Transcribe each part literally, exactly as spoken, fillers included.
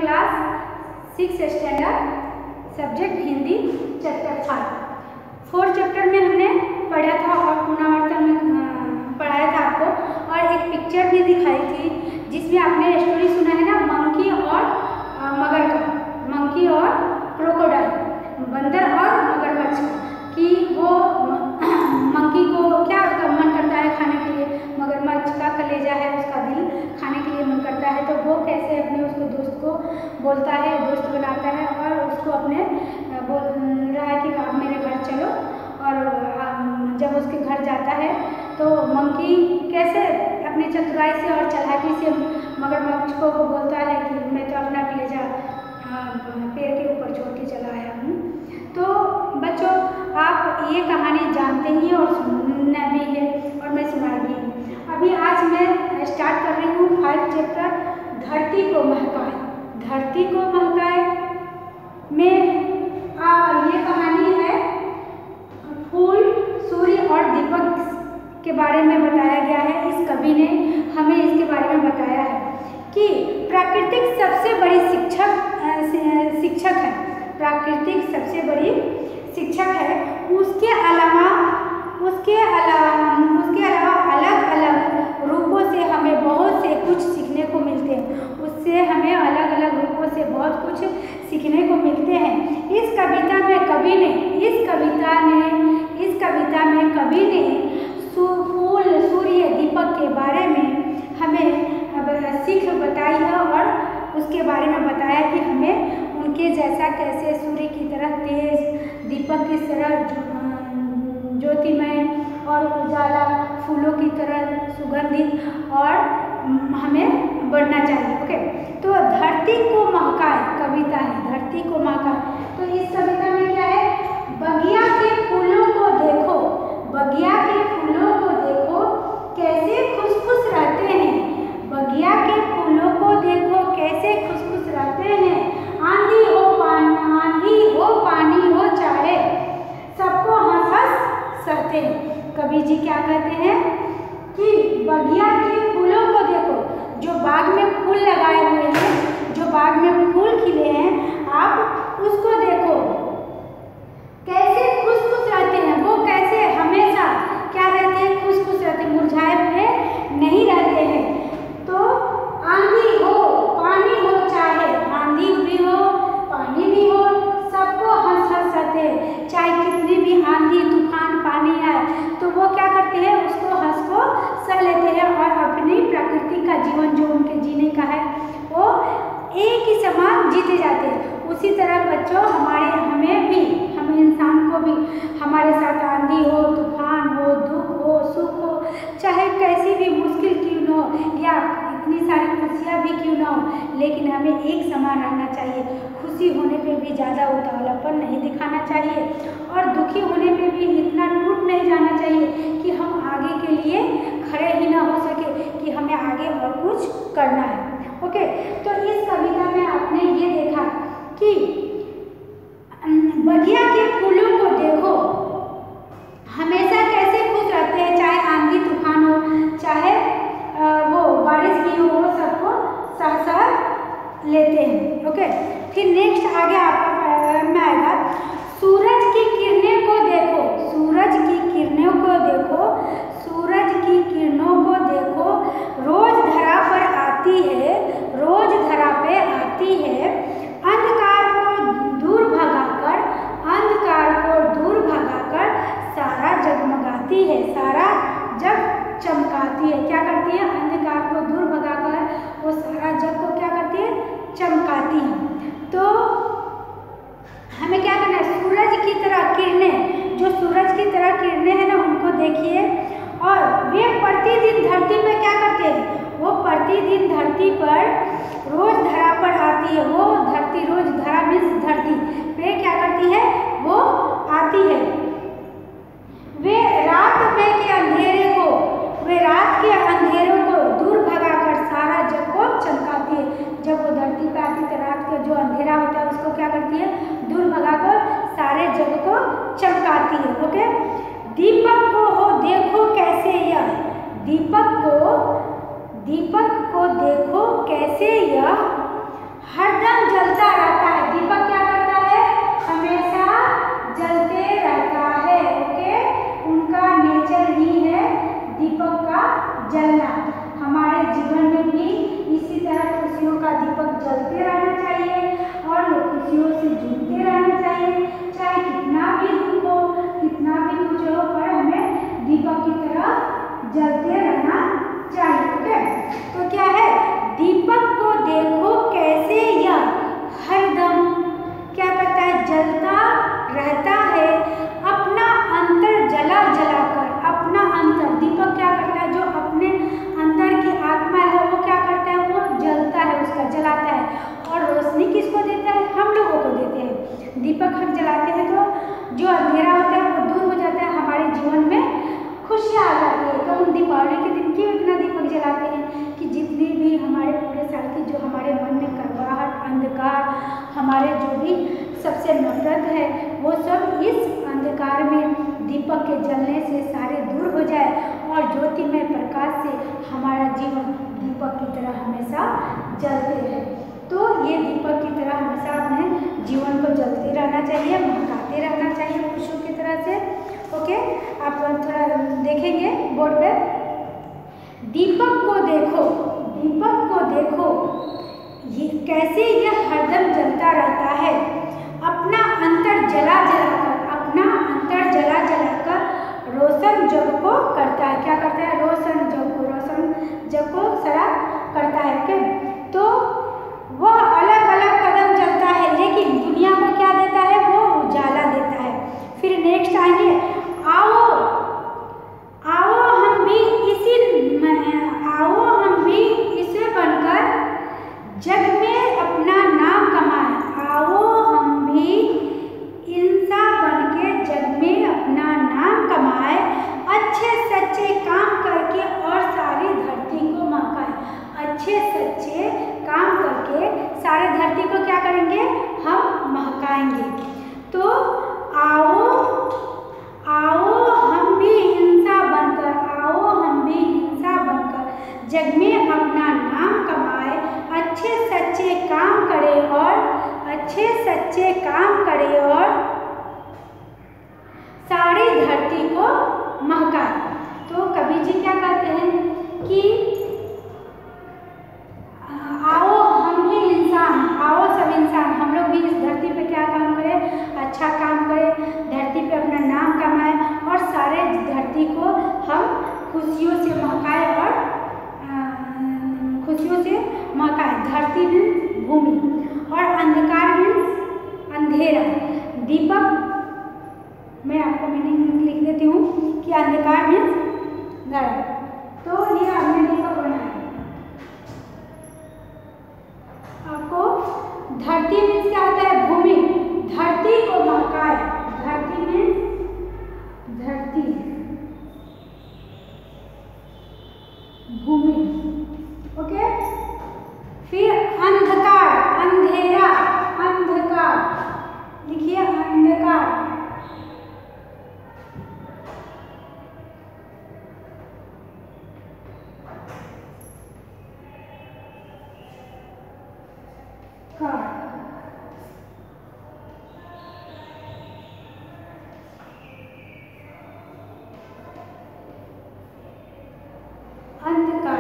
Class six standard subject Hindi chapter five. Fourth chapter में हमने पढ़ा था और पुनरावर्तन में पढ़ाया था आपको, और एक पिक्चर भी दिखाई थी जिसमें आपने स्टोरी सुना है ना, मंकी और मगर का, मंकी और क्रोकोडाइल, बंदर और मगरमच्छ का, कि वो मंकी को क्या मन करता है खाने के लिए, मगरमच्छ का कलेजा है, उसका दिल खाने के लिए मन करता है, तो वो कैसे अपने उसको दोस्त को बोलता है, दोस्त बनाता है और उसको अपने बोल रहा है कि आप मेरे घर चलो। और जब उसके घर जाता है तो मंकी कैसे अपनी चतुराई से और चालाकी से मगरमच्छ को वो बोलता है कि मैं तो अपना कलेजा पेड़ के ऊपर छोड़ के चला आया हूँ। तो बच्चों, आप ये कहानी जानते ही और सुनना भी है और मैं सुनाई भी हूँ। अभी आज मैं स्टार्ट कर रही हूँ फाइव चैप्टर, धरती को महकाए। धरती को महकाए में आ, ये कहानी है फूल, सूर्य और दीपक के बारे में बताया गया है। इस कवि ने हमें इसके बारे में बताया है कि प्राकृतिक सबसे बड़ी शिक्षक शिक्षक है, प्राकृतिक सबसे बड़ी शिक्षक है। उसके अलावा उसके अलावा उसके अलावा अलग अलग रूपों से हमें बहुत से कुछ सीखने को मिलते हैं। उससे हमें अलग अलग रूपों से बहुत कुछ सीखने को मिलते हैं। इस कविता में कवि ने इस कविता ने इस कविता में कवि ने फूल, सूर्य, दीपक के बारे में हमें सीख बताई है और उसके बारे में बताया कि हमें उनके जैसा कैसे सूर्य की तरह तेज, दीपक की तरह ज्योतिमय और उजाला, फूलों की तरह सुगंधित और हमें बढ़ना चाहिए। ओके, तो धरती को महकाए कविता है, धरती को महकाए। तो इस कविता में क्या है, बगिया के फूलों को देखो, बगिया के फूलों को देखो कैसे खुश खुश रहते हैं, बगिया के फूलों को देखो कैसे खुश खुश रहते हैं। आंधी हो पानी आंधी हो पानी हो चाहे सबको हंस हंस सहते हैं। कवि जी क्या कहते हैं कि बगिया के फूलों को देखो, जो बाग में फूल लगाए हुए हैं, जो बाग में फूल खिले हैं, आप उसको देखो कैसे खुश खुश रहते हैं। वो कैसे हमेशा क्या रहते हैं, खुश खुश रहते हैं, मुरझाए हुए नहीं रहते हैं। तो आंधी हो पानी हो चाहे, आंधी भी हो पानी भी हो, सबको हंस हंस रहते हैं। चाहे कितनी भी आंधी तूफान पानी आए तो वो क्या करते हैं, उसको हंस को सह लेते हैं और अपनी प्रकृति का जीवन जो उनके जीने का है वो एक ही समान जीते जाते हैं। उसी तरह बच्चों, हमारे हमें भी हम इंसान को भी हमारे साथ आंधी हो, तूफान हो, दुख हो, सुख हो, चाहे कैसी भी मुश्किल क्यों न हो या इतनी सारी खुशियाँ भी क्यों ना हो, लेकिन हमें एक समान रहना चाहिए। खुशी होने पे भी ज़्यादा उतावलापन नहीं दिखाना चाहिए और दुखी होने पे भी इतना टूट नहीं जाना चाहिए कि हम आगे के लिए खड़े ही ना हो सके, कि हमें आगे और कुछ करना है। ओके, तो इस कविता में आपने ये देखा कि बगिया के फूलों को देखो हमेशा कैसे खुश रहते हैं, चाहे आंधी तूफान हो, चाहे आ, वो बारिश भी हो, वो सबको सह सह लेते हैं। ओके, फिर नेक्स्ट आगे आपका में आएगा, सूरज की किरणें को देखो, सूरज की किरणों को देखो, सूरज की किरणों को देखो, रोज धरा पर आती है, रोज धरा पे आती है, अंधकार को दूर भगाकर, अंधकार को दूर भगाकर सारा जगमगाती है, सारा जग चमकाती है। क्या करती है, अंधकार को दूर भगाकर वो सारा जग को क्या करती है, चमकाती है। तो हमें क्या करना है, सूरज की तरह किरणें, जो सूरज की तरह किरणें हैं ना, उनको देखिए और वे प्रतिदिन धरती पर क्या करते हैं, वो प्रतिदिन धरती पर रोज धरा पर आती है, वो धरती रोज धरा मीन्स धरती पे क्या करती है, वो आती है। वे रात में के अंधेरे को वे रात के अंधेरों को दूर भगाकर सारा जग को चमकाती है। जब वो धरती पर आती है, रात का जो अंधेरा होता है उसको क्या करती है, दूर भगाकर सारे जग को चमकाती है। ओके, दीपक को हो देखो कैसे यह, दीपक को दीपक को देखो कैसे यह हरदम जलता रहता है। दीपक क्या करता है? हमेशा जलते रहता है। ओके, उनका नेचर ही है दीपक का जलना। हमारे जीवन में भी इसी तरह खुशियों का दीपक जलते रहना चाहिए और खुशियों से जुड़ते रहना चाहिए। चाहे कितना भी दुख हो, कितना भी कुछ हो, पर हमें दीपक की तरह जलते रहना चाहिए। ओके, तो क्या है? दीपक को देखो कैसे यह हरदम क्या करता है? जलता रहता है, अपना अंतर जला जला कर। अपना अंतर, दीपक क्या करता है? जो अपने अंदर की आत्मा है वो क्या करता है? वो जलता है, उसका जलाता है। और रोशनी किसको देता है? हम लोगों को देते हैं। दीपक हम जलाते हैं तो जो अंधेरा होता है वो दूर हो जाता है, हमारे जीवन में खुशियाँ आ जाती है। तो हम दीपावली के दिन क्यों इतना दीपक जलाते हैं कि जितनी भी हमारे पूरे साल की जो हमारे मन में कड़वाहट, अंधकार, हमारे जो भी सबसे नफरत है वो सब इस अंधकार में दीपक के जलने से सारे दूर हो जाए और ज्योतिमय प्रकाश से हमारा जीवन दीपक की तरह हमेशा जलते रहे। तो ये दीपक की तरह हमेशा अपने जीवन को जलते रहना चाहिए, महकाते रहना चाहिए खुशियों की तरह से। ओके, आप थोड़ा देखेंगे बोर्ड पे। दीपक को देखो, दीपक को देखो ये कैसे यह हरदम जलता रहता है, अपना अंतर जला जला कर, अपना अंतर जला जला कर रोशन जग को करता है। क्या करता है? रोशन जग को, रोशन जग को सरा करता है। ओके, तो वह अलग अलग कदम चलता है लेकिन दुनिया को क्या देता है? वो उजाला देता है। फिर नेक्स्ट आएंगे, आओ आओ हम भी इसी आओ हम भी इसे बनकर जग में अपना नाम कमाएं। आओ हम भी इंसान बनके जग में अपना नाम कमाएं, अच्छे सच्चे काम करके और सारी धरती को महकाएं। अच्छे सच्चे काम करके सारे धरती को क्या करेंगे? हम महकाएंगे। तो आओ आओ हम भी इंसान बनकर, आओ हम भी इंसान बनकर जग में अपना नाम कमाए, अच्छे सच्चे काम करें और अच्छे सच्चे काम करें और सारी धरती को महकाए। तो कबीर जी क्या कहते हैं कि आओ हम भी इंसान, आओ सब इंसान, हम लोग भी इस धरती पे क्या काम करें? अच्छा काम करें, धरती पे अपना नाम कमाएं और सारे धरती को हम खुशियों से महकाएं और खुशियों से महकाएं। धरती मीन्स भूमि और अंधकार मीन्स अंधेरा। दीपक मैं आपको मीनिंग लिख देती हूँ कि अंधकार मीन्स नरक। तो ये हमने दीपक बनाया। आपको धरती मीन्स क्या होता है? भूमि, धरती को महकाए। धरती मीन्स धरती, भूमि। ओके, फिर अंधकार, अंधेरा, अंधकार लिखिए, अंधकार। अंधकार,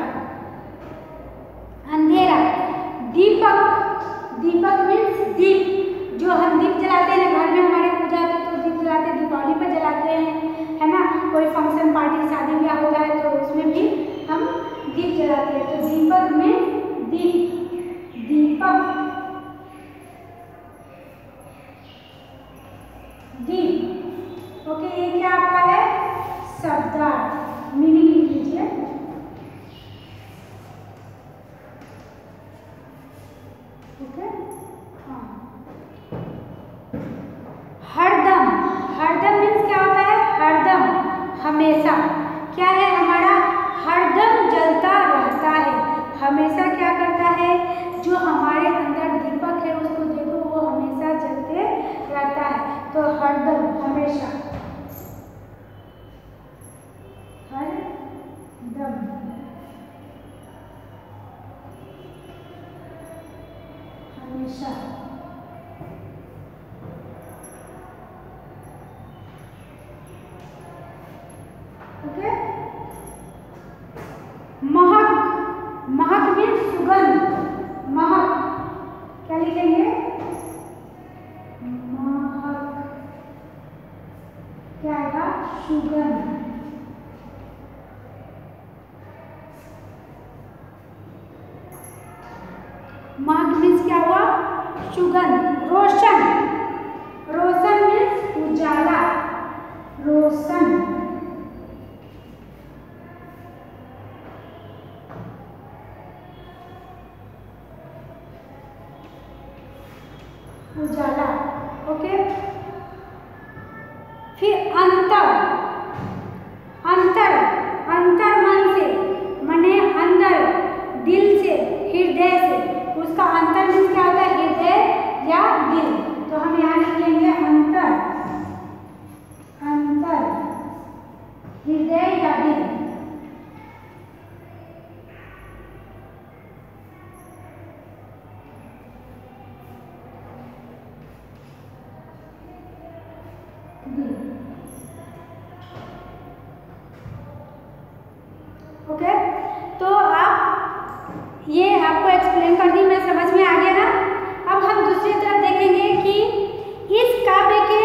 अंधेरा। दीपक, दीपक मीन्स दीप, जो हम दीप जलाते हैं घर में, हमारे पूजा होता है तो दीप जलाते हैं, दीपावली पर जलाते हैं, है ना। कोई फंक्शन पार्टी शादी ब्याह होता है तो उसमें भी हम दीप जलाते हैं। तो दीपक मीन्स दीप, दीपक, दीप। ओके, ये क्या आपका है? शब्दार्थ, मीनिंग लिख लीजिए। ओके, हाँ। हरदम, हरदम मीन्स क्या होता है? हरदम, हमेशा। क्या है हमारा? हरदम जलता रहता है, हमेशा क्या करता है? जो हमारे अंदर दीपक है उसको देखो, वो हमेशा जलते रहता है। तो हरदम, हमेशा, हरदम, हमेशा ओके। महक, महक मीन्स सुगंध, महक क्या लिखेंगे, महक क्या आएगा, सुगंध। महक मीन्स क्या हुआ, सुगंध। रोशन, रोशन मीन्स उजाला, रोशन। उजाला ओके। फिर अंतर, अंतर, अंतर मन से, मने अंदर, दिल से, हृदय से, उसका अंतर मीन्स क्या होता है, हृदय या दिल। तो हम यहाँ लिखेंगे अंतर, अंतर हृदय या दिल। Okay okay? तो आप ये आपको एक्सप्लेन कर दी, मैं समझ में आ गया ना। अब हम दूसरी तरफ देखेंगे कि इस काव्य के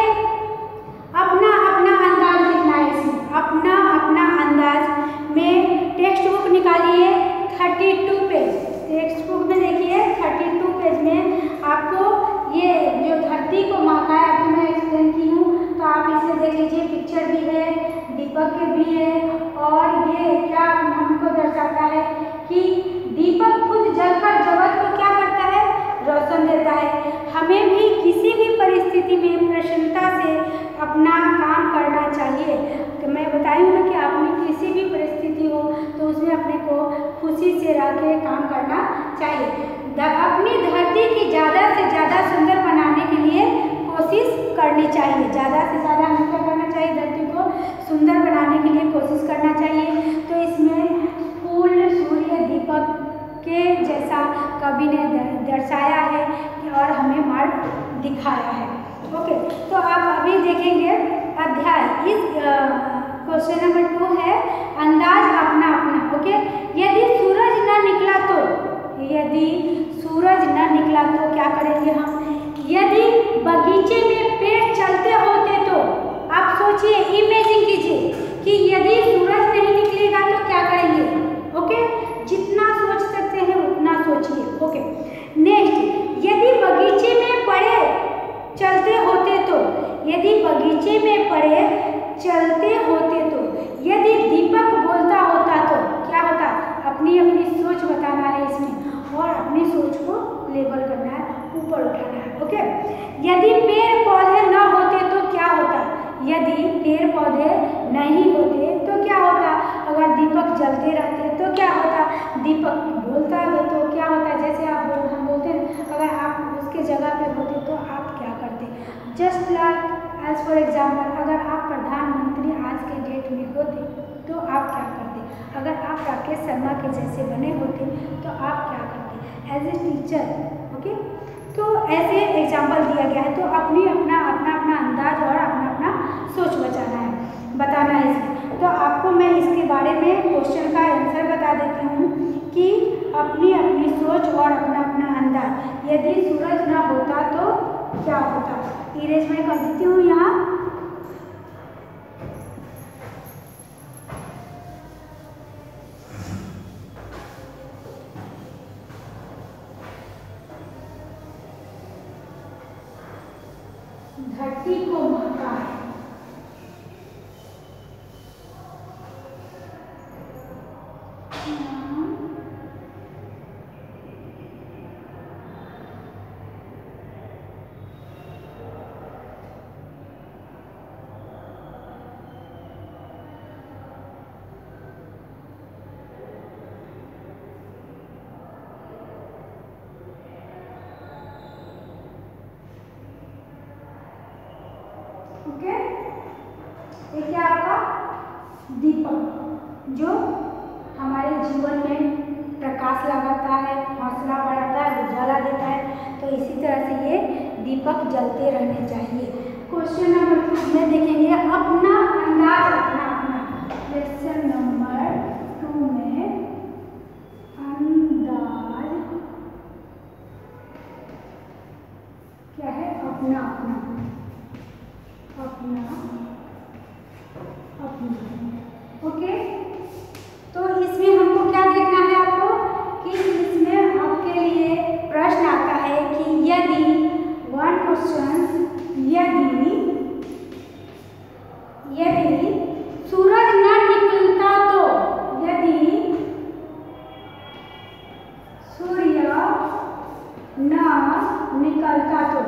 अपना अपना अंदाज लिखना है, इसमें अपना अपना अंदाज में टेक्स्ट बुक निकालिए बत्तीस पेज। टेक्स्ट बुक में देखिए बत्तीस पेज में आपको ये जो धरती को महकाया अभी मैं एक्सप्लेन की हूँ, तो आप इसे देख लीजिए। पिक्चर भी है, दीपक के भी है, और ये क्या हमको दर्शाता है कि दीपक खुद जलकर जगत को क्या करता है, रोशन देता है। हमें भी किसी भी परिस्थिति में प्रसन्नता से अपना काम करना चाहिए। तो मैं बताई हूँ ना कि आपने किसी भी परिस्थिति हो तो उसमें अपने को खुशी से रह के काम करना चाहिए। अपनी धरती की ज़्यादा से ज़्यादा सुंदर बनाने के लिए कोशिश करनी चाहिए। ज़्यादा से ज़्यादा हमें क्या करना चाहिए, धरती को सुंदर बनाने के लिए कोशिश करना चाहिए। तो इसमें फूल, सूर्य, दीपक के जैसा कवि ने दर्शाया है और हमें मार्ग दिखाया है। ओके, तो आप अभी देखेंगे अध्याय, इस क्वेश्चन नंबर टू है अंदाज अपना अपना। ओके, यदि सूरज न निकला तो, यदि सूरज न निकला तो क्या करेंगे हम, यदि बगीचे में पेड़ चलते होते तो, आप सोचिए, इमेजिन कीजिए कि यदि सूरज नहीं निकलेगा तो क्या करेंगे। ओके, जितना सोच सकते हैं उतना सोचिए। ओके, नेक्स्ट, यदि बगीचे में पड़े चलते होते तो, यदि बगीचे में पड़े चलते होते तो, यदि दीपक बोलता होता तो क्या होता। अपनी अपनी सोच बताना है इसमें और अपनी सोच को लेबल करना है, ऊपर उठाना है। ओके, यदि पेड़ पौधे न होते तो क्या होता, यदि पेड़ पौधे नहीं होते तो क्या होता, अगर दीपक जलते रहते तो क्या होता, दीपक बोलता है तो क्या होता। जैसे आप बोल, हम बोलते हैं, अगर आप उसके जगह पे होते तो आप क्या करते। Just like as for example, अगर आप प्रधानमंत्री आज के डेट में होते तो आप क्या करते, अगर आप राकेश शर्मा के जैसे बने होते तो आप क्या करते एज ए टीचर। ओके, तो ऐसे एग्जाम्पल दिया गया है। तो अपनी अपना अपना अपना अंदाज और अपना अपना सोच बचाना है, बताना है इसमें। तो आपको मैं इसके बारे में क्वेश्चन का आंसर बता देती हूँ कि अपनी अपनी सोच और अपना अपना अंदाज, यदि सूरज ना होता तो क्या होता। इरेज मैं कर देती हूँ यहाँ। धरती को महका है, ओके। ये क्या आपका दीपक, जो हमारे जीवन में प्रकाश लगाता है, हौसला बढ़ाता है, उजाला देता है। तो दीपक जलते रहने चाहिए। क्वेश्चन नंबर टू में देखेंगे अपना अंदाज, अपना अपना क्वेश्चन नंबर टू में अंदाज क्या है? अपना अपना अपना अपना। ओके, तो इसमें हमको क्या देखना है आपको कि इसमें आपके लिए प्रश्न आता है कि यदि वन क्वेश्चन यदि यदि सूरज न निकलता तो, यदि सूर्य न निकलता तो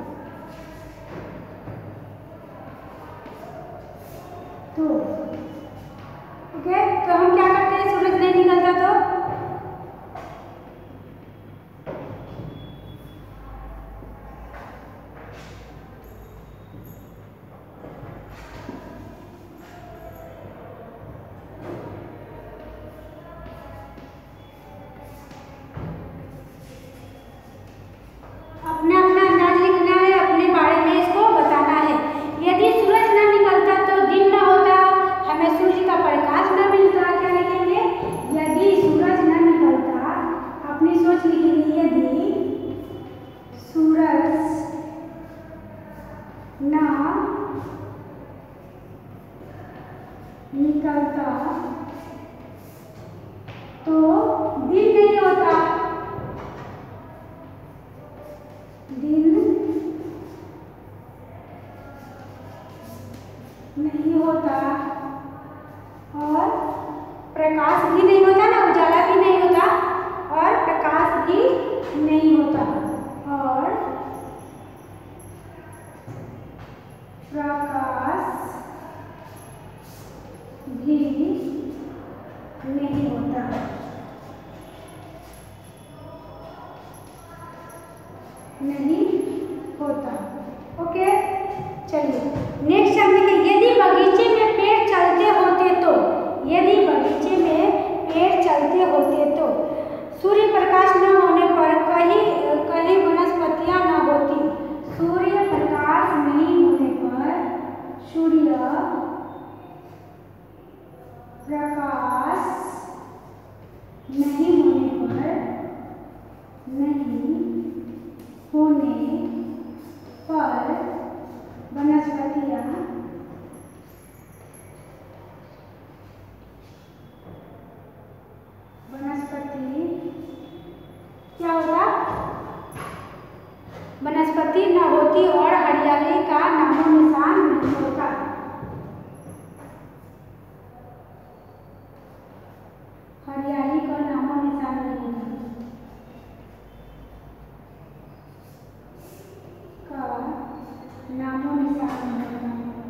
तो ओके, तो हम क्या करते हैं? सूरज नहीं निकलता तो अपना अपना अंदाज लिखना है, अपने बारे में इसको बताना है। यदि सूरज न निकलता तो दिन न होता, हमें सूर्य का प्रकाश न मिलता। क्या लिखेंगे? यदि सूरज न निकलता, अपनी सोच लिखेंगे, यदि सूरज न निकलता तो दिन नहीं होता, दिन नहीं होता और प्रकाश भी नहीं होता ना, उजाला भी नहीं होता और प्रकाश भी नहीं होता और प्रकाश भी नहीं होता। नहीं होता। ओके, चलिए नेक्स्ट हम देखें, यदि बगीचे में पेड़ चलते होते तो, यदि बगीचे में पेड़ चलते होते तो सूर्य प्रकाश न होने पर कहीं कहीं वनस्पतियां न होती। सूर्य प्रकाश नहीं होने पर, सूर्य प्रकाश नहीं होने पर नहीं होने पर वनस्पतियां वनस्पति क्या होगा? वनस्पति न होती और हरियाली का नामो निशान नहीं होता। हरियाली का नामो निशान नहीं होता का नामो निशान नहीं होता।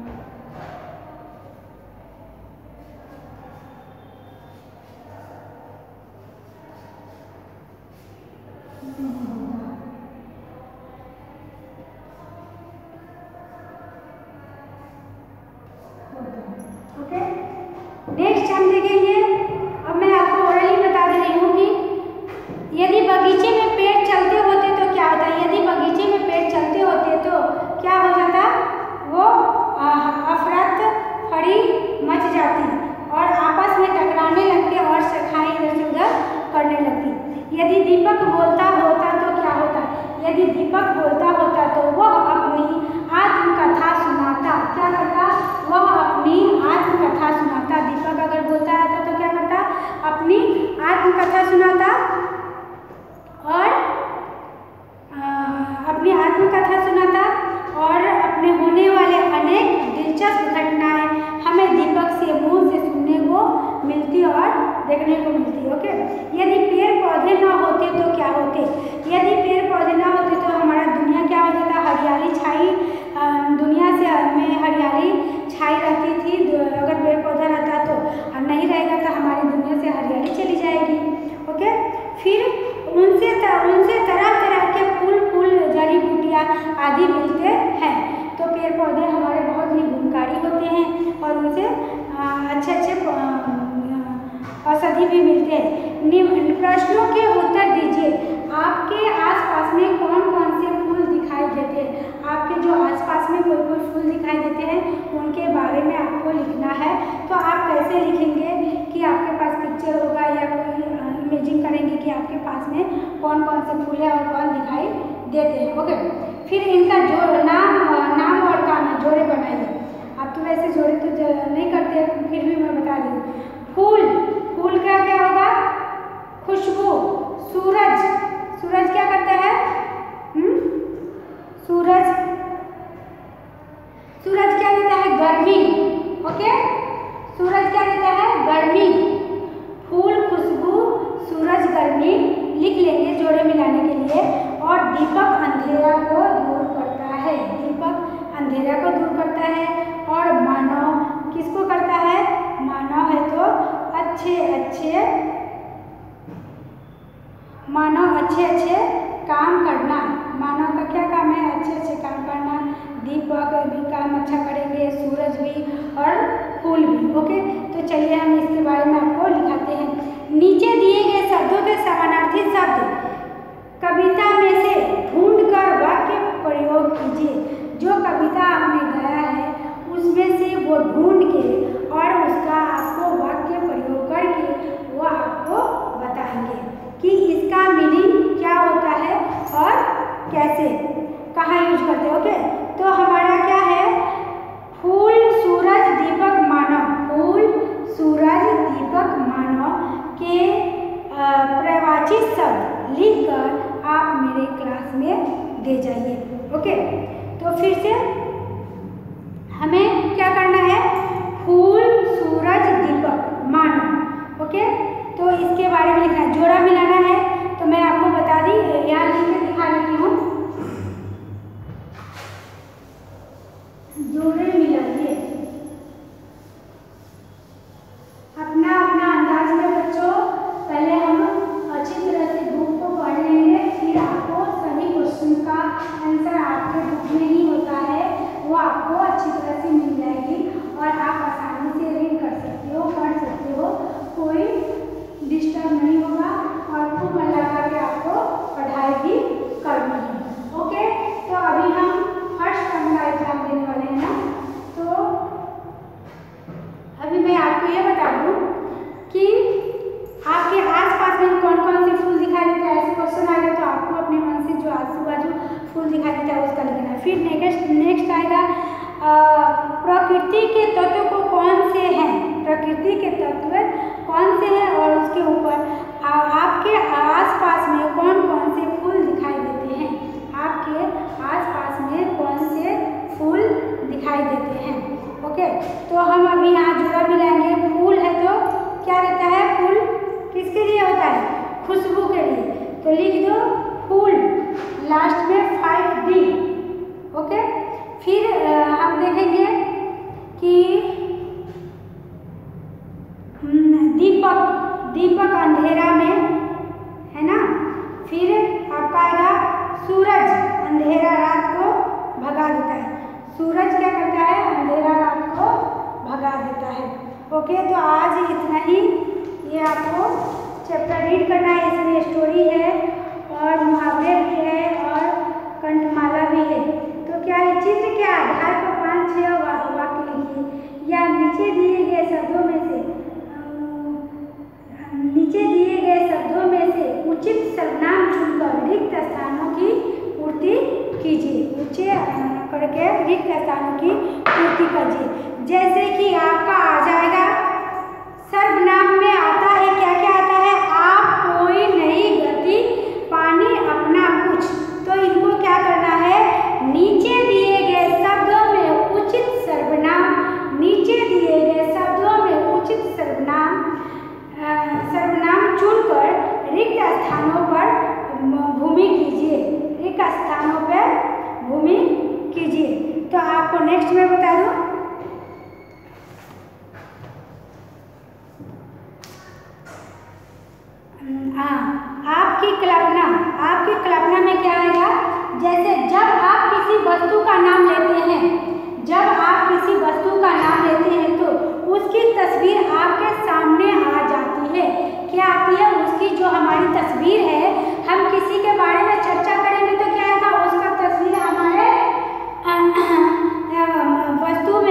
ओके, नेक्स्ट हम देखेंगे, अब मैं आपको ऑलरेडी बता दे रही हूँ कि यदि बगीचे में पेड़ चलते होते तो क्या होता है। यदि बगीचे में पेड़ चलते होते तो क्या हो जाता? वो अफरत फरी मच जाती और आपस में टकराने लगते और शाखाएं इधर से उधर करने लगती। यदि दीपक बोलता होता तो क्या होता? यदि दीपक बोलता होता तो वह अपनी आत्मकथा सुनाता। क्या करता? वह अपनी आत्मकथा सुनाता। दीपक अगर बोलता रहता तो क्या करता? अपनी आत्मकथा सुनाता और आ, अपनी आत्मकथा सुनाता और अपने होने वाले अनेक दिलचस्प घटनाएं हमें दीपक से मुंह से सुनने को मिलती और देखने को मिलती। ओके, यदि पेड़ पौधे न होते तो क्या होते? यदि पेड़ पौधे न होते तो हमारा दुनिया क्या हो जाता? हरियाली छाई, दुनिया से में हरियाली छाई रहती थी। अगर पेड़ पौधा रहता तो, और नहीं रहेगा तो हमारी दुनिया से हरियाली चली जाएगी। ओके, फिर उनसे उनसे तरह तरह के फूल फूल जड़ी बूटियाँ आदि मिलते हैं। तो पेड़ पौधे हमारे बहुत ही गुणकारी होते हैं और उनसे अच्छे अच्छे औषधि भी मिलते हैं। निम्न प्रश्नों के उत्तर दीजिए। आपके आसपास में कौन कौन से फूल दिखाई देते हैं? ऐसे लिखेंगे कि आपके पास पिक्चर होगा या कोई इमेजिंग करेंगे कि आपके पास में कौन कौन से फूल है और कौन दिखाई देते हैं। ओके, फिर इनका जो नाम नाम और काम है, जोड़े बनाइए। आप तो वैसे जोड़े तो नहीं करते, फिर भी मैं बता दूँ। फूल, फूल का क्या होगा? खुशबू। सूरज, सूरज क्या करता है? हुँ? सूरज, सूरज क्या देता है? गर्मी। ओके, सूरज क्या देता है? गर्मी। फूल, खुशबू, सूरज, गर्मी लिख लेंगे जोड़े मिलाने के लिए। और दीपक अंधेरा को दूर करता है, दीपक अंधेरा को दूर करता है। और मानव किसको करता है? मानव है तो अच्छे अच्छे मानव अच्छे अच्छे काम करना। मानव का क्या काम है? अच्छे अच्छे काम करना। दीपक भी काम अच्छा करेंगे, सूरज भी और फूल भी। ओके, तो चलिए हम इसके बारे में आपको लिखाते हैं। नीचे दिए गए शब्दों के समानार्थी शब्द कविता में से ढूंढकर वाक्य प्रयोग कीजिए। जो कविता आपने गाया है उसमें से वो ढूंढ के और उसका आपको वाक्य प्रयोग करके वो आपको बताएंगे कि इसका मीनिंग क्या होता है और कैसे, कहाँ यूज करते हैं। ओके, तो हमारा क्या है? फूल, सूरज, दीपक, मानव। फूल, सूरज, दीपक, मानव के प्रवाची शब्द लिखकर आप मेरे क्लास में दे जाइए। ओके, तो फिर से हमें क्या करना है? फूल, सूरज, दीपक, मानव। ओके, तो इसके बारे में लिखना है। जोड़ा मिलाना है तो मैं आपको बता दी, यहाँ लिख के दिखा देती हूँ। जोड़े मिलाइए अपना अपना अंदाज में बच्चों। पहले हम अच्छी तरह से बुक को पढ़ लेंगे, फिर आपको सभी क्वेश्चन का आंसर आपके बुक में ही होता है, वो आपको अच्छी तरह से मिल जाएगी और आप आसानी से रीड कर सकते हो, पढ़ सकते हो, कोई डिस्टर्ब नहीं होगा और खूब मन लगा के आपको पढ़ाई भी करनी है। ओके, तो अभी हम फर्स्ट टर्म का एग्जाम देने वाले हैं ना, तो अभी मैं आपको ये बता दूँ कि आपके आसपास में कौन कौन से फूल दिखाई देते हैं। ऐसे क्वेश्चन आ गए तो आपको अपने मन से जो आजू बाजू फूल दिखाई देता है उसका लिखना है। फिर नेक्स्ट नेक्स्ट आएगा प्रकृति के तत्व को कौन से हैं, प्रकृति के तत्व कौन से हैं और उसके ऊपर आपके आसपास में कौन कौन से फूल दिखाई देते हैं, आपके आसपास में कौन से फूल दिखाई देते हैं। ओके, तो हम अभी यहाँ जोड़ा मिलाएंगे। फूल है तो क्या रहता है? फूल किसके लिए होता है? खुशबू के लिए, तो लिख दो फूल, लास्ट में फाइव डी। ओके, फिर आ, हम देखेंगे कि दीपक, दीपक अंधेरा में है ना। फिर आपका आएगा सूरज, अंधेरा रात को भगा देता है। सूरज क्या करता है? अंधेरा रात को भगा देता है। ओके, तो आज इतना ही। ये आपको चैप्टर रीड करना है, इसमें स्टोरी है और मुहावरे भी है और कंठमाला भी है। तो क्या है? चित्र के आधार पर पाँच छः वाक्य लिखिए या नीचे दिए गए शब्दों में से नीचे दिए गए शब्दों में से उचित सर्वनाम चुनकर रिक्त स्थानों की पूर्ति कीजिए। नीचे करके रिक्त स्थानों की पूर्ति कीजिए। जैसे कि आपका आ जाएगा सर्वनाम में आता है, क्या क्या आता है? आप, कोई, नहीं, गति, पानी, अपना, कुछ। तो इनको क्या करना है? नीचे दिए गए शब्दों में उचित सर्वनाम, नीचे दिए गए शब्दों में उचित सर्वनाम सर्वनाम चुनकर रिक्त स्थानों पर भूमि कीजिए, रिक्त स्थानों पर भूमि कीजिए। तो आपको नेक्स्ट में बता दूं, हाँ, आपकी कल्पना, आपकी कल्पना में क्या आएगा? जैसे जब आप किसी वस्तु का नाम लेते हैं, जब आप किसी वस्तु का नाम लेते हैं तो उसकी तस्वीर आपके सामने आ जाती है। क्या आती है? उसकी जो हमारी तस्वीर है, हम किसी के बारे में चर्चा करेंगे तो क्या आएगा? उसका तस्वीर हमारे वस्तु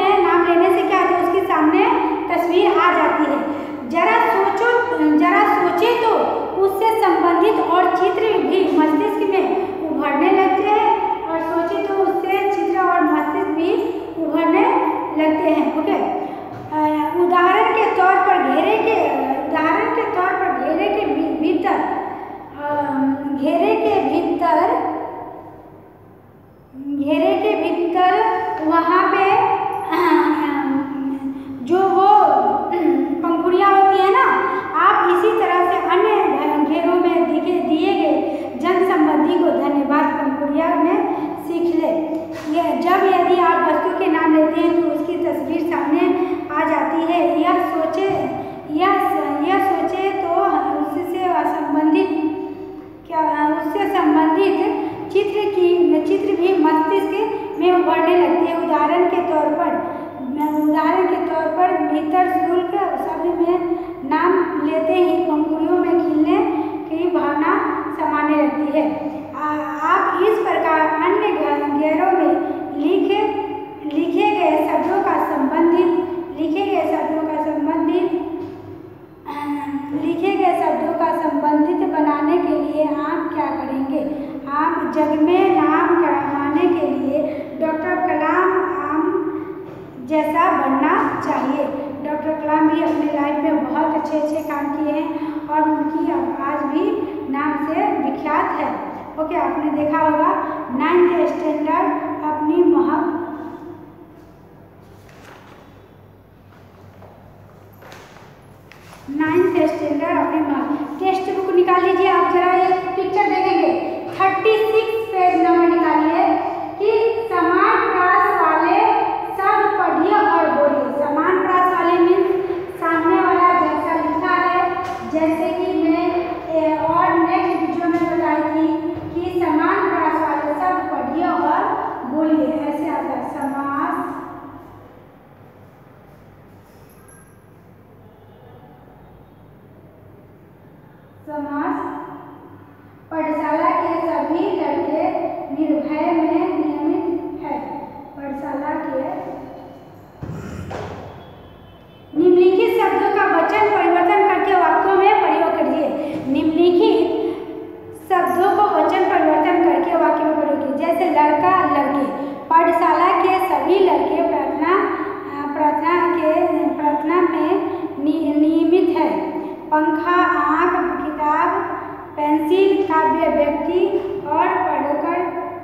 घेरे के भीतर घेरे के भीतर वहाँ पे जो वो पंखुड़ियाँ होती है ना, आप इसी तरह से अन्य घेरों में दिए दिए गए जन संबंधी को धन्यवाद पंखुड़िया में सीख ले। यह जब यदि आप वस्तु के नाम लेते हैं तो उसकी तस्वीर सामने आ जाती है। यह सोचे यह यह सोचे तो उससे संबंधित क्या उससे संबंधित चित्र की चित्र भी मस्तिष्क में उभरने लगती है। उदाहरण के तौर पर उदाहरण के तौर पर भीतर शुल्क शब्द में नाम लेते ही पंखुड़ियों में खिलने की भावना समाने लगती है। आ, आप इस प्रकार अन्य घेरों में लिखे लिखे गए शब्दों का संबंधित लिखे गए शब्दों का संबंधित लिखे गए शब्दों का संबंधित बनाने के लिए आप क्या करेंगे? आप जग में नाम कमाने के लिए डॉक्टर कलाम आम जैसा बनना चाहिए। डॉक्टर कलाम भी अपने लाइफ में बहुत अच्छे अच्छे काम किए हैं और उनकी आज भी नाम से विख्यात है। ओके, आपने देखा होगा नाइन्थ स्टैंडर्ड अपनी महा नाइन्थ स्टैंडर्ड अपनी महा टेक्स्ट बुक निकाल लीजिए। आप जरा एक पिक्चर देखेंगे, थर्टी सिक्स पेज नंबर निकालिए कि समान प्रास वाले सब पढ़िए और बोलिए। समान प्रास वाले मीन्स सामने वाला जैसा लिखा है, जैसे कि मैं और नेक्स्ट वीडियो में बताई थी कि समान प्रास वाले सब पढ़िए और बोलिए, ऐसे आता है। समास समास पाठशाला के सभी लड़के निर्भय में नियमित है। पाठशाला के निम्नलिखित शब्दों का वचन परिवर्तन करके वाक्यों में प्रयोग करिए। निम्नलिखित शब्दों को वचन परिवर्तन करके वाक्य में प्रयोग कीजिए। जैसे लड़का लड़के, पाठशाला के सभी लड़के प्रार्थना प्रार्थना के प्रार्थना में नियमित है। पंखा, आँख, किताब, पेंसिल, काव्य, व्यक्ति और पढ़कर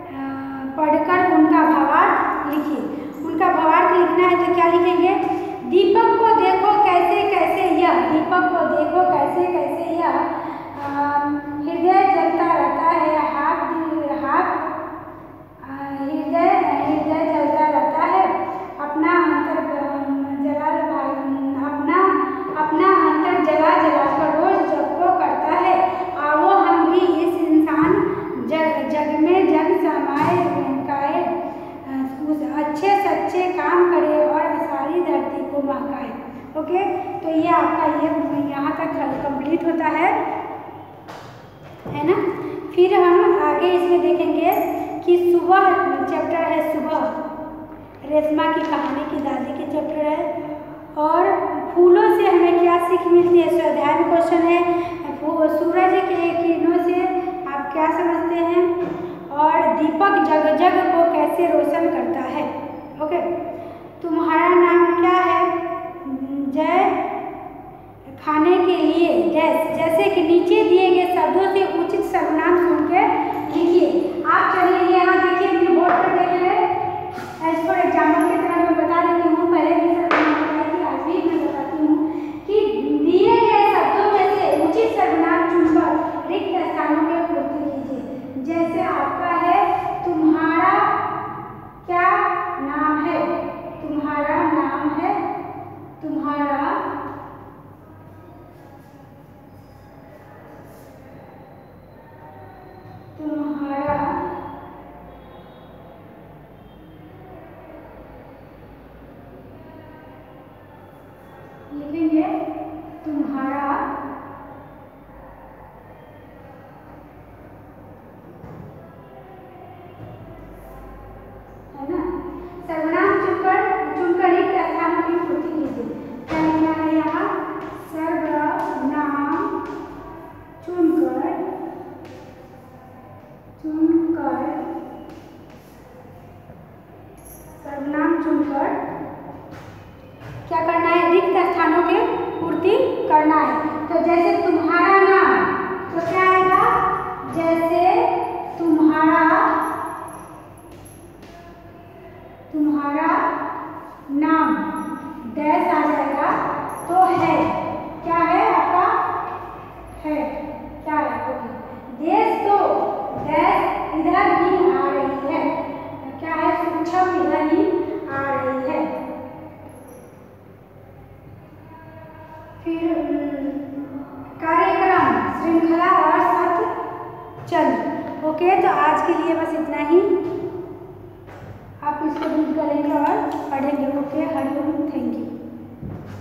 पढ़कर उनका भावार्थ लिखिए। उनका भावार्थ लिखना है तो क्या लिखेंगे? दीपक को देखो कैसे कैसे यह दीपक को देखो कैसे कैसे यह हृदय जलता रहता है। हाथ दिल हाथ हृदय हृदय जलता रहता है। अपना अंतर जला अपना अपना अंतर जला जला कर रोज जपो करता है। आओ हम भी इस इंसान जग जग में जन समाये काए उस अच्छे सच्चे काम करे और सारी धरती को महकाए। ओके, तो ये आपका ये यहाँ तक कंप्लीट होता है है ना। फिर हम आगे इसमें देखेंगे कि सुबह चैप्टर है, सुबह रेशमा की कहानी की दादी की चैप्टर है। और फूलों से हमें क्या सीख मिलती है? स्वाध्याय में क्वेश्चन है। सूरज के किरणों से आप क्या समझते हैं? और दीपक जग जग को कैसे रोशन करता है? ओके, तुम्हारा नाम क्या है? जय खाने के लिए गैस। जैसे कि नीचे दिए गए शब्दों से उचित सर्वनाम सुन के लिखिए। आप चलिए यहाँ देखिए, अपने बोर्ड पर देख रहे एज फॉर एग्जाम्पल की तरह मैं बता देती हूँ। पहले भी सर्वनाम बताई थी, आज भी मैं बताती हूँ कि दिए गए शब्दों में से उचित सर्वनाम चुनकर रिक्त स्थानों में पूर्ति कीजिए। जैसे आपका है तुम्हारा क्या नाम है? तुम्हारा नाम है तुम्हारा तुम्हारा लिखेंगे तुम्हारा है ना। सर्वनाम चुनकर चुनकर रिक्त स्थानों की पूर्ति कीजिए। क्या लिखना है यहाँ? सर्वनाम चुनकर चुनकर सर्वनाम चुनकर क्या करना है? रिक्त स्थानों की पूर्ति करना है। तो जैसे तुम्हारा नाम, तो क्या आएगा? जैसे ओके, तो आज के लिए बस इतना ही। आप इसको रीड करेंगे और पढ़ेंगे। Okay, Hariom, thank you.